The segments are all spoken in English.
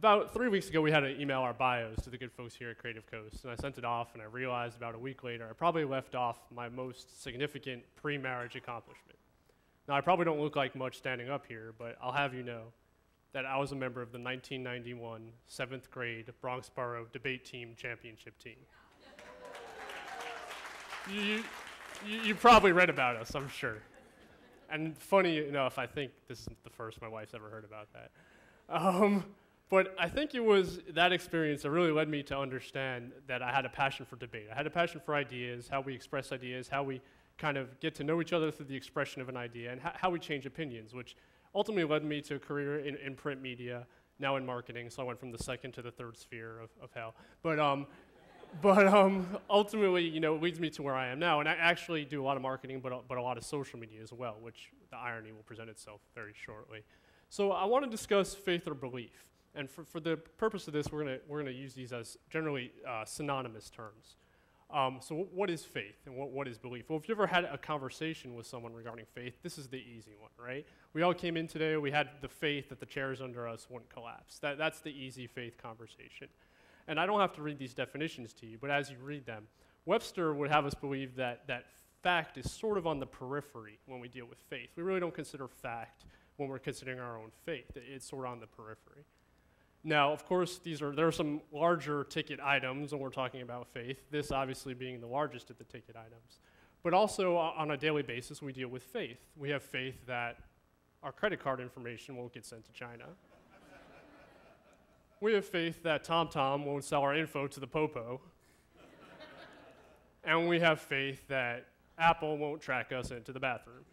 About 3 weeks ago, we had to email our bios to the good folks here at Creative Coast, and I sent it off, and I realized about a week later, I probably left off my most significant pre-marriage accomplishment. Now, I probably don't look like much standing up here, but I'll have you know that I was a member of the 1991 7th grade Bronx Borough debate team championship team. You probably read about us, I'm sure. And funny enough, I think this isn't the first my wife's ever heard about that. But I think it was that experience that really led me to understand that I had a passion for debate. I had a passion for ideas, how we express ideas, how we kind of get to know each other through the expression of an idea, and how we change opinions, which ultimately led me to a career in print media, now in marketing, so I went from the second to the third sphere of hell. But ultimately, you know, it leads me to where I am now, and I actually do a lot of marketing, but a lot of social media as well, which the irony will present itself very shortly. So I want to discuss faith or belief. And for the purpose of this, we're gonna use these as generally synonymous terms. So what is faith and what is belief? Well, if you ever had a conversation with someone regarding faith, this is the easy one, right? We all came in today, we had the faith that the chairs under us wouldn't collapse. That's the easy faith conversation. And I don't have to read these definitions to you, but as you read them, Webster would have us believe that fact is sort of on the periphery when we deal with faith. We really don't consider fact when we're considering our own faith. It's sort of on the periphery. Now, of course, there are some larger ticket items when we're talking about faith, this obviously being the largest of the ticket items. But also, on a daily basis, we deal with faith. We have faith that our credit card information won't get sent to China. We have faith that TomTom won't sell our info to the Popo. And we have faith that Apple won't track us into the bathroom.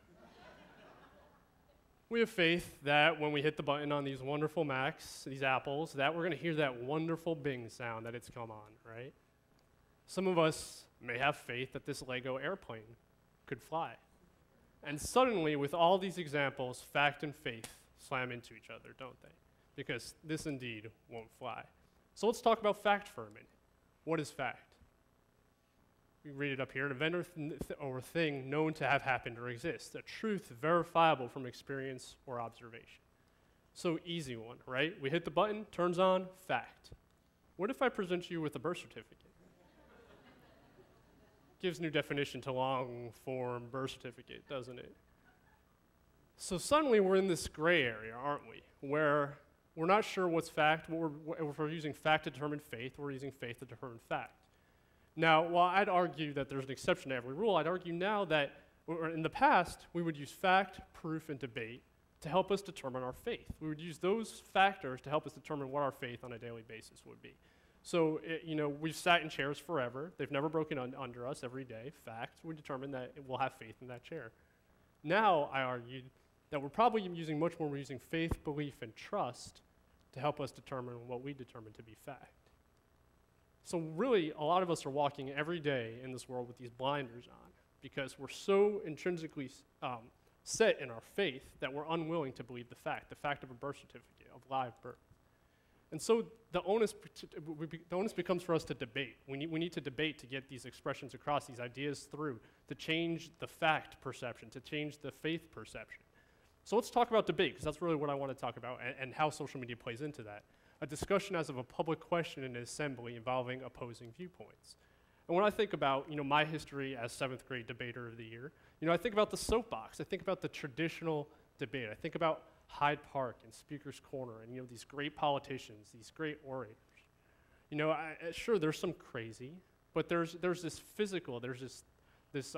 We have faith that when we hit the button on these wonderful Macs, these Apples, that we're going to hear that wonderful Bing sound that it's come on, right? Some of us may have faith that this Lego airplane could fly. And suddenly, with all these examples, fact and faith slam into each other, don't they? Because this indeed won't fly. So let's talk about fact for a minute. What is fact? We read it up here, an event or thing known to have happened or exist, a truth verifiable from experience or observation. So easy one, right? We hit the button, turns on, fact. What if I present you with a birth certificate? Gives new definition to long form birth certificate, doesn't it? So suddenly we're in this gray area, aren't we? Where we're not sure what's fact, if we're using fact to determine faith, we're using faith to determine fact. Now, while I'd argue that there's an exception to every rule, I'd argue now that in the past, we would use fact, proof, and debate to help us determine our faith. We would use those factors to help us determine what our faith on a daily basis would be. So, you know, we've sat in chairs forever. They've never broken under us every day. Fact, we determine that we'll have faith in that chair. Now, I argued that we're probably using much more, we're using faith, belief, and trust to help us determine what we determine to be fact. So really, a lot of us are walking every day in this world with these blinders on because we're so intrinsically set in our faith that we're unwilling to believe the fact of a birth certificate, of live birth. And so the onus becomes for us to debate. We need to debate to get these expressions across, these ideas through, to change the fact perception, to change the faith perception. So let's talk about debate, because that's really what I want to talk about and how social media plays into that. A discussion as of a public question in an assembly involving opposing viewpoints. And when I think about, you know, my history as 7th grade debater of the year, you know, I think about the soapbox. I think about the traditional debate. I think about Hyde Park and Speaker's Corner and, you know, these great politicians, these great orators. You know, sure, there's some crazy, but there's this physical, there's this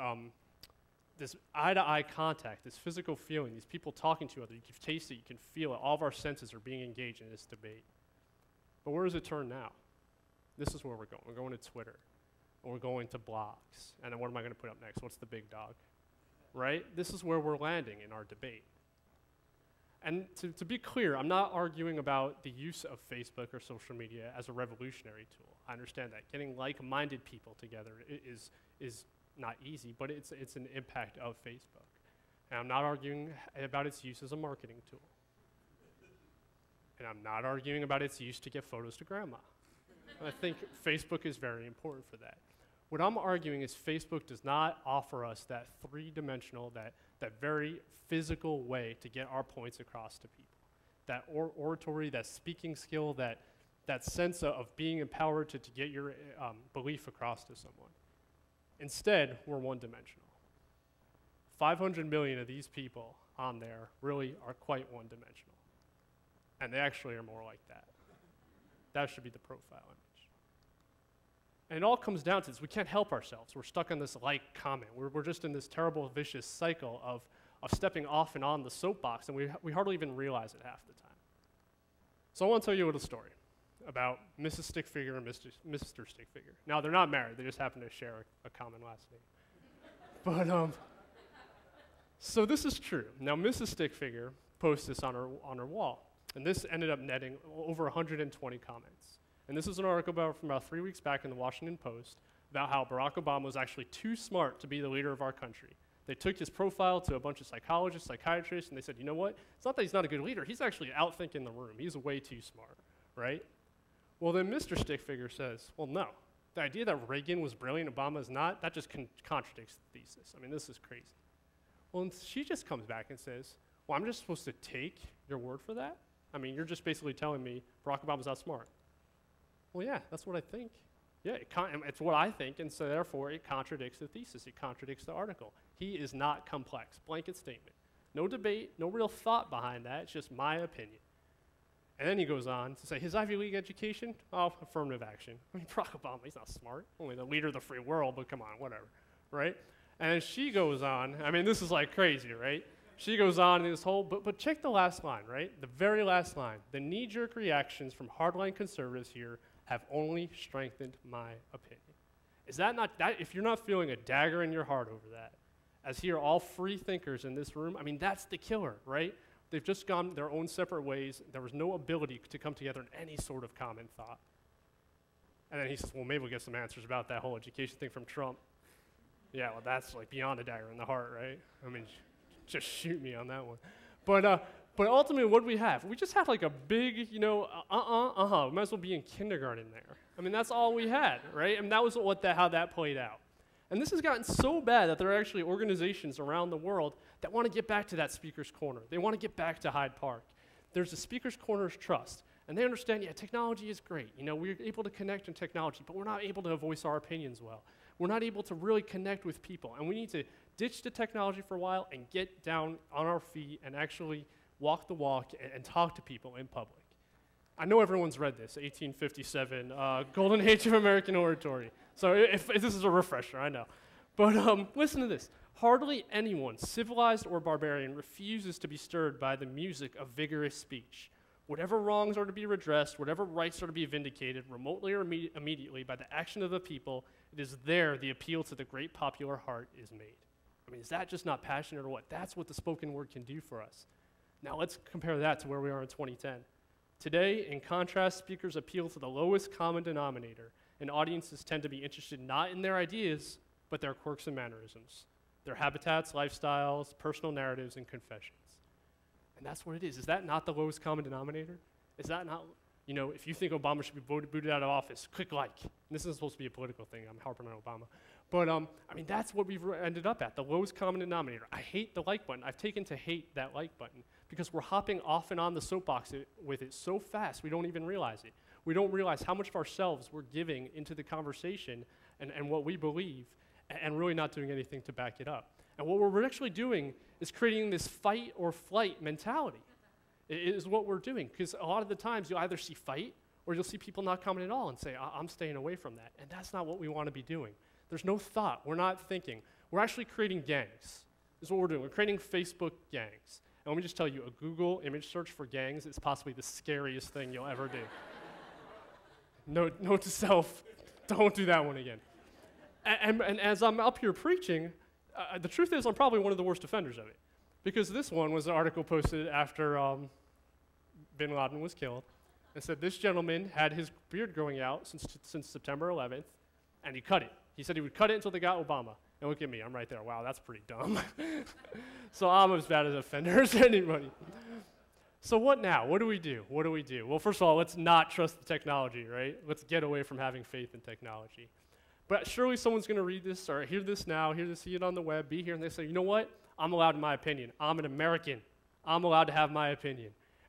eye-to-eye contact, this physical feeling, these people talking to each other. You can taste it, you can feel it. All of our senses are being engaged in this debate. But where does it turn now? This is where we're going. We're going to Twitter, or we're going to blogs. And then what am I going to put up next? What's the big dog? Right? This is where we're landing in our debate. And to be clear, I'm not arguing about the use of Facebook or social media as a revolutionary tool. I understand that. Getting like-minded people together is not easy, but it's an impact of Facebook. And I'm not arguing about its use as a marketing tool. And I'm not arguing about its use to get photos to grandma. I think Facebook is very important for that. What I'm arguing is Facebook does not offer us that three-dimensional, that very physical way to get our points across to people. that oratory, that speaking skill, that sense of being empowered to get your belief across to someone. Instead, we're one-dimensional. 500 million of these people on there really are quite one-dimensional. And they actually are more like that. That should be the profile image. And it all comes down to this. We can't help ourselves. We're stuck on this like comment. We're just in this terrible, vicious cycle of stepping off and on the soapbox, and we hardly even realize it half the time. So I want to tell you a little story about Mrs. Stickfigure and Mr. Stickfigure. Now, they're not married. They just happen to share a common last name. But, so this is true. Now, Mrs. Stickfigure posts this on her wall, and this ended up netting over 120 comments. And this is an article from about 3 weeks back in the Washington Post about how Barack Obama was actually too smart to be the leader of our country. They took his profile to a bunch of psychologists, psychiatrists, and they said, you know what? It's not that he's not a good leader. He's actually outthinking the room. He's way too smart, right? Well, then Mr. Stickfigure says, well, no. The idea that Reagan was brilliant, Obama is not, that just contradicts the thesis. I mean, this is crazy. Well, and she just comes back and says, well, I'm just supposed to take your word for that? I mean, you're just basically telling me Barack Obama's not smart. Well, yeah, that's what I think. Yeah, it's what I think, and so therefore it contradicts the thesis. It contradicts the article. He is not complex. Blanket statement. No debate, no real thought behind that. It's just my opinion. And then he goes on to say, his Ivy League education? Oh, affirmative action. I mean, Barack Obama, he's not smart. Only the leader of the free world, but come on, whatever, right? And then she goes on, I mean, this is like crazy, right? She goes on in this whole, but check the last line, right? The very last line. The knee-jerk reactions from hardline conservatives here have only strengthened my opinion. Is that not, if you're not feeling a dagger in your heart over that, as here all free thinkers in this room, I mean, that's the killer, right? They've just gone their own separate ways. There was no ability to come together in any sort of common thought. And then he says, well, maybe we'll get some answers about that whole education thing from Trump. Yeah, well, that's like beyond a dagger in the heart, right? I mean, just shoot me on that one. But ultimately, what do we have? We just had like a big, we might as well be in kindergarten there. I mean, that's all we had, right? And that was how that played out. And this has gotten so bad that there are actually organizations around the world that want to get back to that speaker's corner. They want to get back to Hyde Park. There's a speaker's corner's trust. And they understand, yeah, technology is great. You know, we're able to connect in technology, but we're not able to voice our opinions well. We're not able to really connect with people. And we need to ditch the technology for a while and get down on our feet and actually walk the walk and talk to people in public. I know everyone's read this, 1857, Golden Age of American Oratory. So if this is a refresher, I know. But listen to this. Hardly anyone, civilized or barbarian, refuses to be stirred by the music of vigorous speech. Whatever wrongs are to be redressed, whatever rights are to be vindicated, remotely or immediately by the action of the people, it is there the appeal to the great popular heart is made. I mean, is that just not passionate or what? That's what the spoken word can do for us. Now let's compare that to where we are in 2010. Today, in contrast, speakers appeal to the lowest common denominator, and audiences tend to be interested not in their ideas, but their quirks and mannerisms, their habitats, lifestyles, personal narratives, and confessions. And that's what it is. Is that not the lowest common denominator? Is that not, if you think Obama should be booted out of office, click like. And this isn't supposed to be a political thing. I'm harping on Obama. But, I mean, that's what we've ended up at, the lowest common denominator. I hate the like button. I've taken to hate that like button because we're hopping off and on the soapbox with it so fast we don't even realize it. We don't realize how much of ourselves we're giving into the conversation and what we believe and really not doing anything to back it up. And what we're actually doing is creating this fight or flight mentality. It is what we're doing, because a lot of the times you'll either see fight or you'll see people not coming at all and say, I'm staying away from that. And that's not what we want to be doing. There's no thought. We're not thinking. We're actually creating gangs. This is what we're doing. We're creating Facebook gangs. And let me just tell you, a Google image search for gangs is possibly the scariest thing you'll ever do. Note to self, don't do that one again. And as I'm up here preaching, the truth is I'm probably one of the worst offenders of it. Because this one was an article posted after bin Laden was killed. It said this gentleman had his beard growing out since September 11th, and he cut it. He said he would cut it until they got Obama. And look at me, I'm right there. Wow, that's pretty dumb. So I'm as bad an offender as anybody. So what now? What do we do? What do we do? Well, first of all, let's not trust the technology, right? Let's get away from having faith in technology. But surely someone's going to read this or hear this now, see it on the web, be here, and they say, you know what? I'm allowed my opinion. I'm an American. I'm allowed to have my opinion.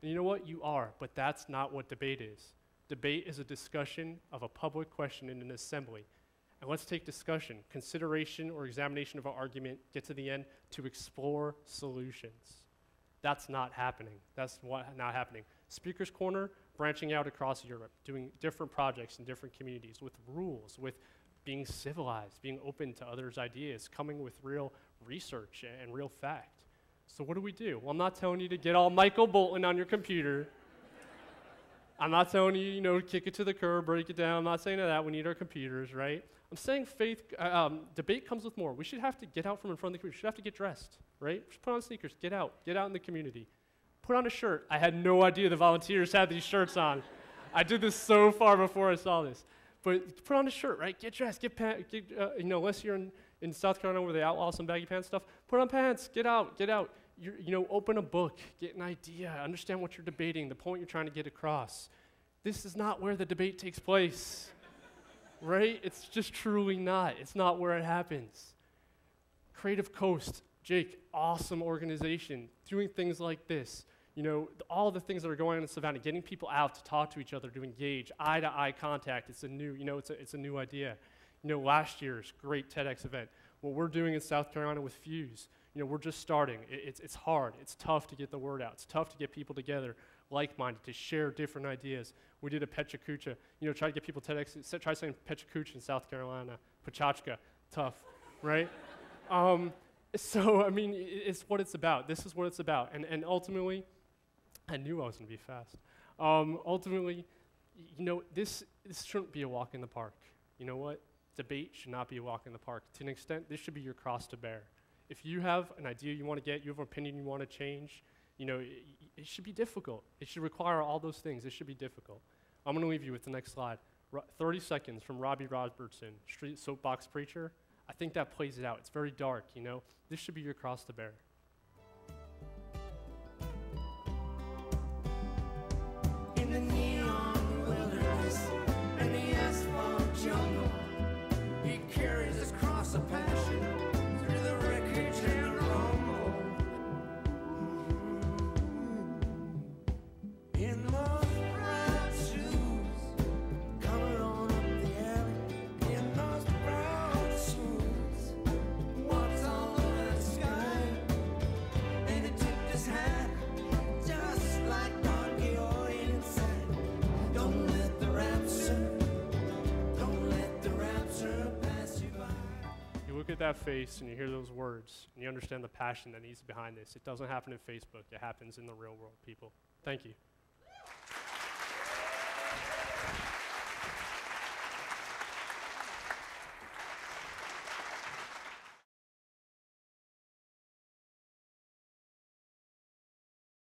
And you know what? You are, but that's not what debate is. Debate is a discussion of a public question in an assembly. And let's take discussion, consideration or examination of an argument, get to the end to explore solutions. That's not happening. That's not happening. Speaker's Corner, branching out across Europe, doing different projects in different communities with rules, with being civilized, being open to others' ideas, coming with real research and real fact. So what do? Well, I'm not telling you to get all Michael Bolton on your computer. I'm not telling you, kick it to the curb, break it down. I'm not saying that. We need our computers, right? I'm saying debate comes with more. We should have to get out from in front of the computer. We should have to get dressed, right? Just put on sneakers, get out in the community. Put on a shirt. I had no idea the volunteers had these shirts on. I did this so far before I saw this. But put on a shirt, right? Get dressed, unless you're in South Carolina where they outlaw some baggy pants stuff, put on pants, get out. Open a book, get an idea, understand what you're debating, the point you're trying to get across. This is not where the debate takes place, right? It's just truly not. It's not where it happens. TEDxCreativeCoast, Jake, awesome organization, doing things like this. All the things that are going on in Savannah, getting people out to talk to each other, to engage, eye-to-eye contact. It's a new, it's a new idea. Last year's great TEDx event. What we're doing in South Carolina with Fuse, we're just starting. It's hard. It's tough to get the word out. It's tough to get people together, like-minded, to share different ideas. We did a Pechakucha. Try to get people TEDx. Try saying Pechakucha in South Carolina. Pachachka, tough, right? It's what it's about. This is what it's about. And ultimately, I knew I was going to be fast. Ultimately, this shouldn't be a walk in the park. You know what? Debate should not be a walk in the park. To an extent, this should be your cross to bear. If you have an idea you want to get, you have an opinion you want to change, it should be difficult. It should require all those things. It should be difficult. I'm going to leave you with the next slide. 30 seconds from Robbie Robertson, Street Soapbox Preacher. I think that plays it out. It's very dark, This should be your cross to bear. In the neon wilderness and the asphalt jungle, he carries his cross of passion through the wreckage and the rumble. In those brown shoes, coming on up the alley. In those brown shoes, walks all over the sky, and he tipped his hat just like Don Quixote inside. Don't let the rapture pass you by. You look at that face and you hear those words, and you understand the passion that needs behind this. It doesn't happen in Facebook. It happens in the real world, people. Thank you.